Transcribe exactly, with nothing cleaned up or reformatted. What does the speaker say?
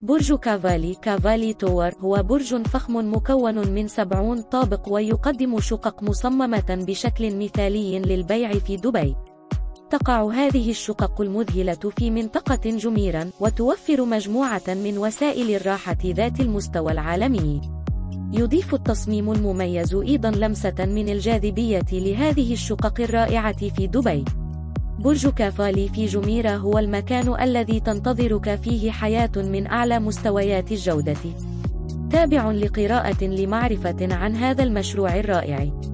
برج كافالي كافالي تور هو برج فخم مكون من سبعين طابق ويقدم شقق مصممة بشكل مثالي للبيع في دبي. تقع هذه الشقق المذهلة في منطقة جميرة وتوفر مجموعة من وسائل الراحة ذات المستوى العالمي. يضيف التصميم المميز أيضا لمسة من الجاذبية لهذه الشقق الرائعة في دبي. برج كافالي في جميرة هو المكان الذي تنتظرك فيه حياة من أعلى مستويات الجودة. تابع لقراءة لمعرفة عن هذا المشروع الرائع.